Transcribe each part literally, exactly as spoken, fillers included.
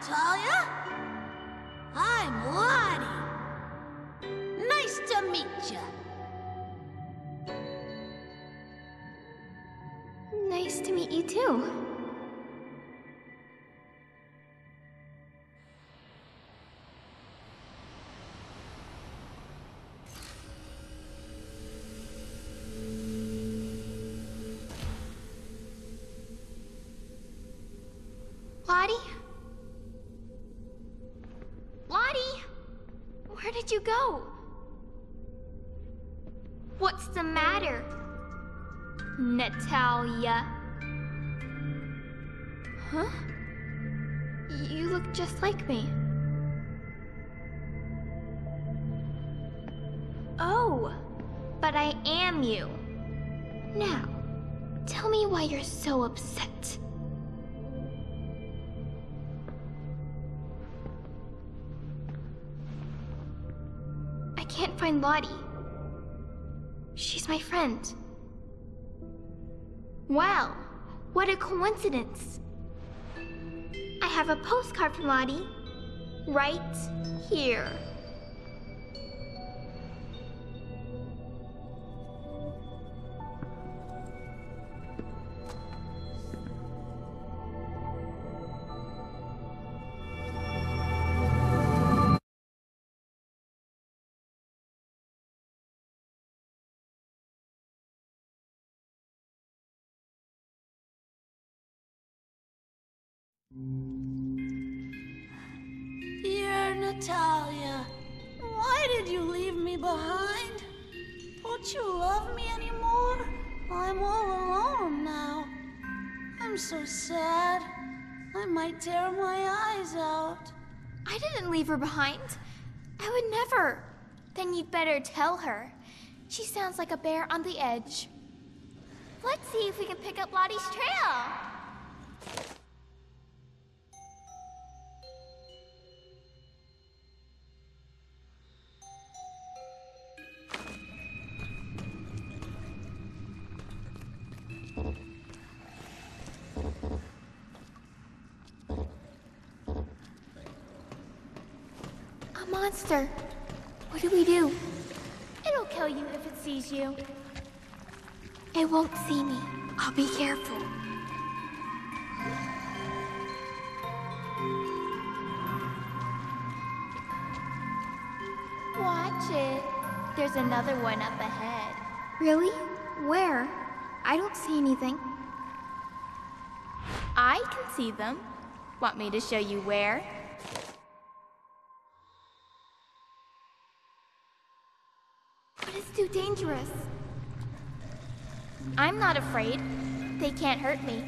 Natalia. I'm Lottie. Nice to meet ya. Nice to meet you too. Lottie? Lottie? Where did you go? What's the matter? Natalia. Huh? You look just like me. Oh, but I am you. Now, tell me why you're so upset. I can't find Lottie. She's my friend. Wow, what a coincidence. I have a postcard from Lottie right here. Dear Natalia, why did you leave me behind? Don't you love me anymore? I'm all alone now. I'm so sad. I might tear my eyes out. I didn't leave her behind. I would never. Then you'd better tell her. She sounds like a bear on the edge. Let's see if we can pick up Lottie's trail. A monster. What do we do? It'll kill you if it sees you. It won't see me. I'll be careful. Watch it. There's another one up ahead. Really? Where? I don't see anything. I can see them. Want me to show you where? But it's too dangerous. I'm not afraid. They can't hurt me.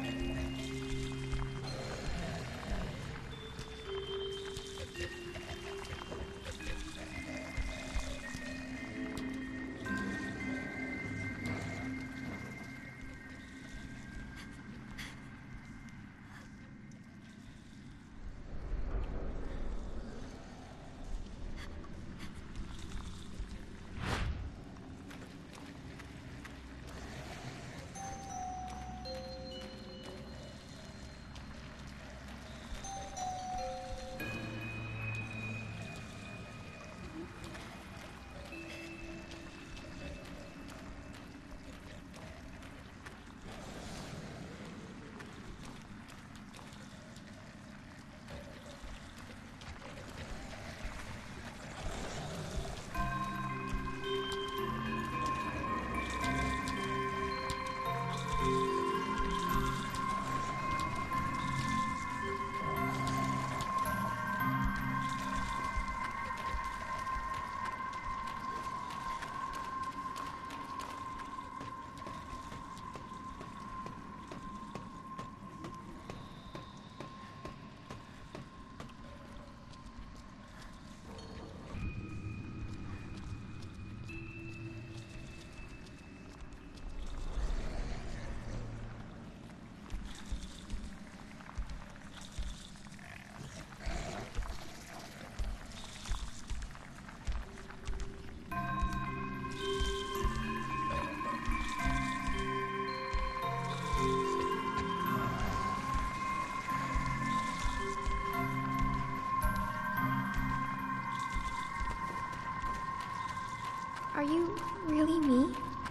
Are you really me?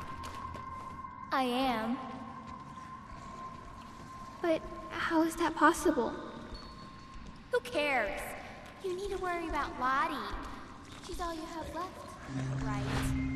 I am. But how is that possible? Who cares? You need to worry about Lottie. She's all you have left, right?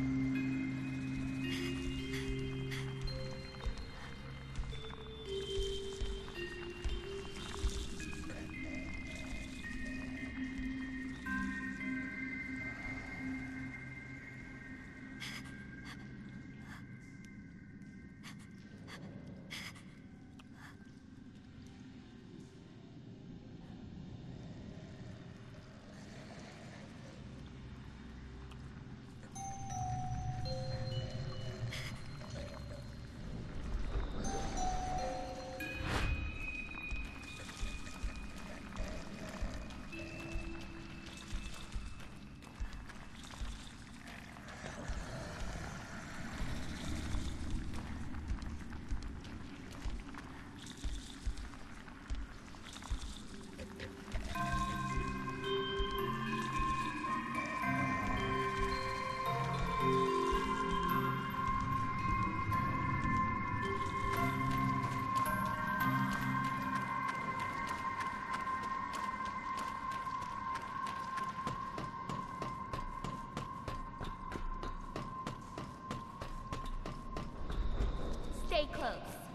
Stay close.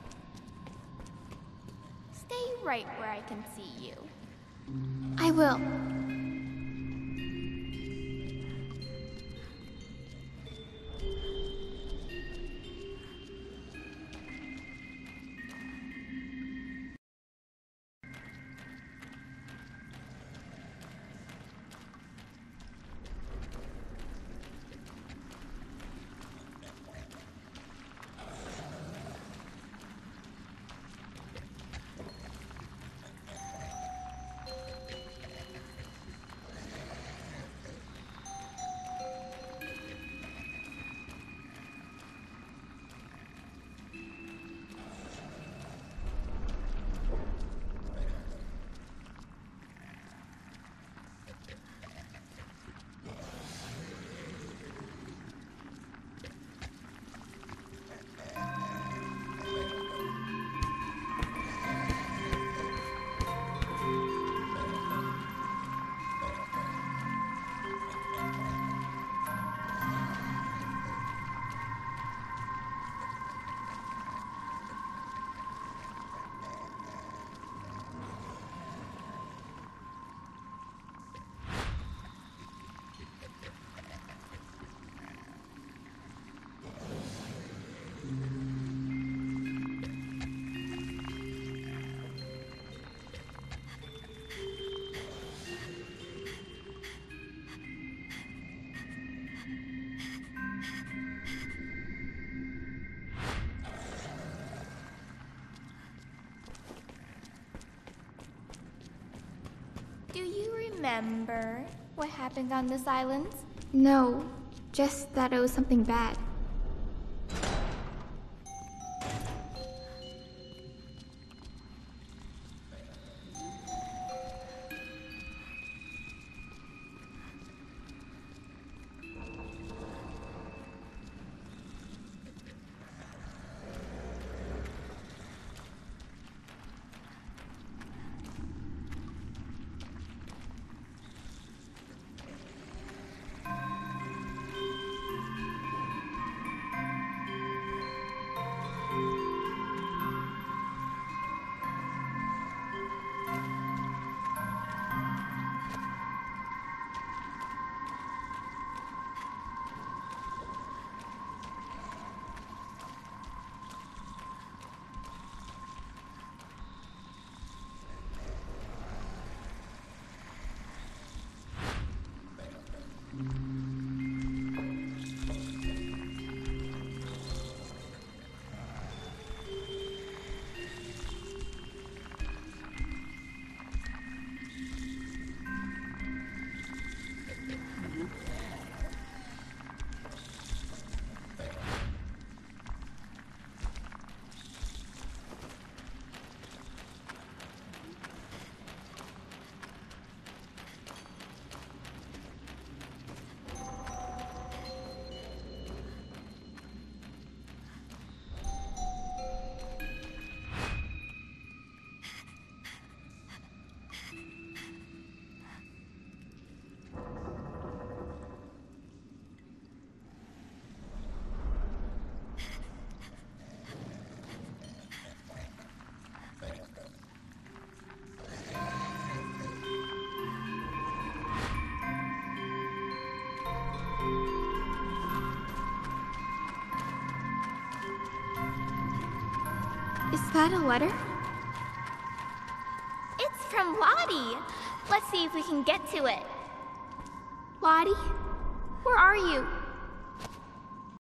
Stay right where I can see you. I will. Do you remember what happened on this island? No, just that it was something bad. Is that a letter? It's from Lottie. Let's see if we can get to it. Lottie, where are you?